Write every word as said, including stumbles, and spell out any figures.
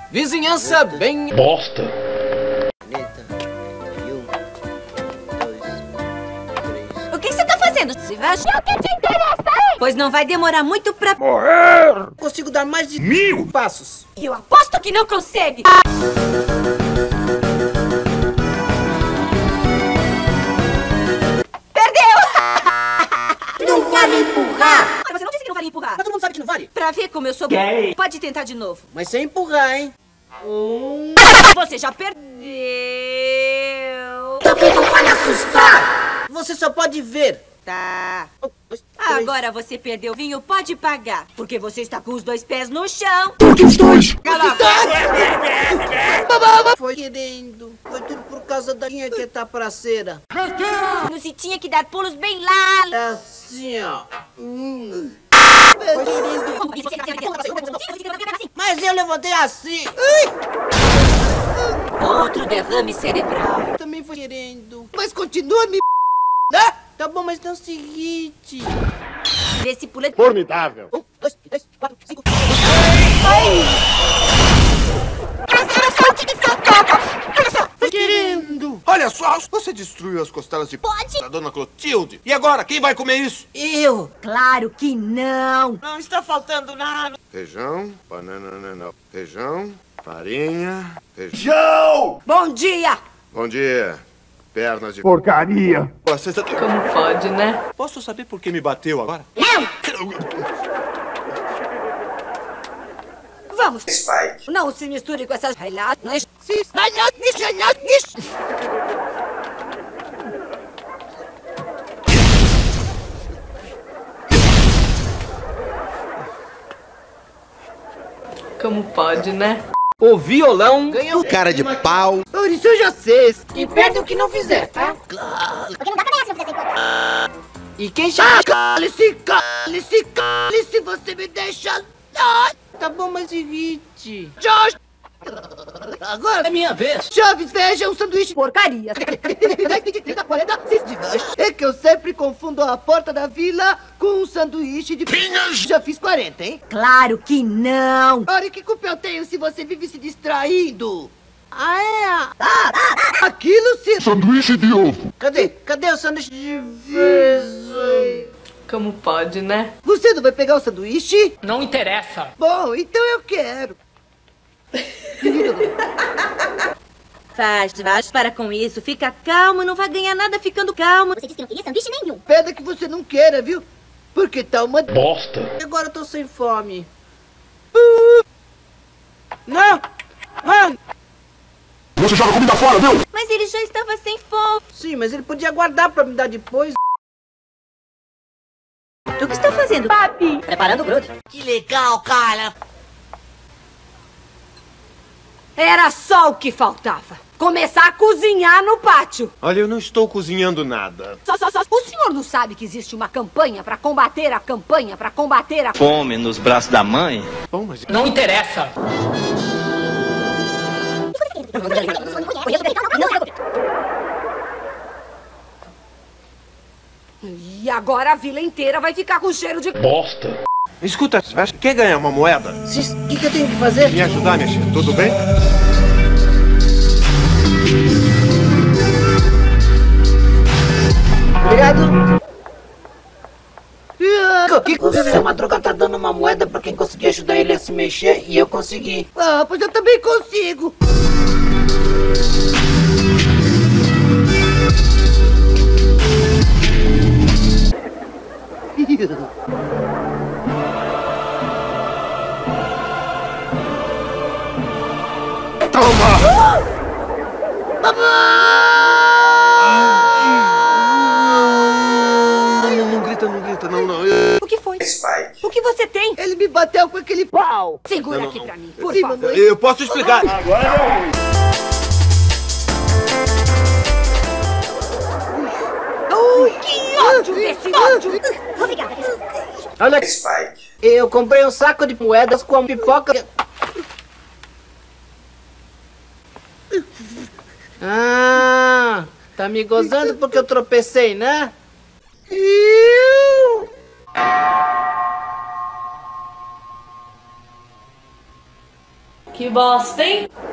Vizinhança bem... Bosta. O que você tá fazendo? Se vai achar o que te interessa, hein? Pois não vai demorar muito pra... Morrer! Consigo dar mais de mil passos. Eu aposto que não consegue! Perdeu! Não vale empurrar! Mas você não disse que não vale empurrar. Mas todo mundo sabe que não vale. Pra ver como eu sou... Gay. Pode tentar de novo. Mas sem empurrar, hein? Um... Você já perdeu! Também não vale assustar! Você só pode ver. Tá. Um, dois, três. Agora você perdeu o vinho, pode pagar. Porque você está com os dois pés no chão. Porque os dois. Cala a boca. Foi querendo. Foi tudo por causa da linha que tá praceira. Você tinha que dar pulos bem lá. É assim, ó. Hum. Foi querendo. Mas eu levantei assim. Ai! Outro derrame cerebral. Também foi querendo. Mas continua me... Ah, tá bom, mas tem o seguinte. Vê se pula... Formidável. Um, dois, três, quatro, cinco... Foi querendo. Olha só, você destruiu as costelas de Pode? da dona Clotilde. E agora, quem vai comer isso? Eu. Claro que não. Não está faltando nada. Feijão, banana, não. Feijão, farinha, feijão. Bom dia. Bom dia. Pernas de... Porcaria. Você... Como pode, né? Posso saber por que me bateu agora? Não. Vamos. Spike. Não se misture com essas relações. Como pode, né? O violão ganhou Cara de pau. Por isso eu já sei. E perde o que não fizer, tá? Porque não dá pra ganhar se não fizer sempre. E quem chama... Cale-se, cale-se, cale-se, você me deixa... Ai, Tá bom, mas irrite. Josh! Agora é minha vez. Chaves, veja um sanduíche. Porcaria. É que eu sempre confundo a porta da vila com um sanduíche de pinhas. Já fiz quarenta, hein? Claro que não. Ora, que culpa eu tenho se você vive se distraindo? Ah, é? Ah, aquilo se... Sanduíche de ovo. Cadê? Cadê o sanduíche de vez? Como pode, né? Você não vai pegar o sanduíche? Não interessa. Bom, então eu quero. Faz, faz, para com isso. Fica calmo, não vai ganhar nada ficando calmo. Você disse que não queria sanduíche nenhum. Pena que você não queira, viu? Porque tá uma... Bosta. Agora eu tô sem fome. Não! Não! Você joga comida fora, viu? Mas ele já estava sem fome. Sim, mas ele podia guardar pra me dar depois. O que está fazendo? Papi. Preparando o grude. Que legal, cara. Era só o que faltava. Começar a cozinhar no pátio. Olha, eu não estou cozinhando nada. Só, só, só. O senhor não sabe que existe uma campanha para combater a campanha, para combater a... Fome nos braços da mãe? Bom, mas... Não interessa. E agora a vila inteira vai ficar com cheiro de... Bosta. Escuta, quer ganhar uma moeda? O que, que eu tenho que fazer? Me ajudar, minha filha, tudo bem? Obrigado. Que O Madruga tá dando uma moeda pra quem conseguir ajudar ele a se mexer e eu consegui. Ah, pois eu também consigo. Toma! Não, não grita, não grita, não, não. O que foi? Spike. O que você tem? Ele me bateu com aquele pau. Segura Não, não, aqui não. pra mim, por Sim, favor. mamãe. Eu posso explicar. Ui, que ódio desse ódio! Obrigada, pessoal. Olha aqui. Spike. Eu comprei um saco de moedas com pipoca. Ah, tá me gozando porque eu tropecei, né? Que bosta, hein?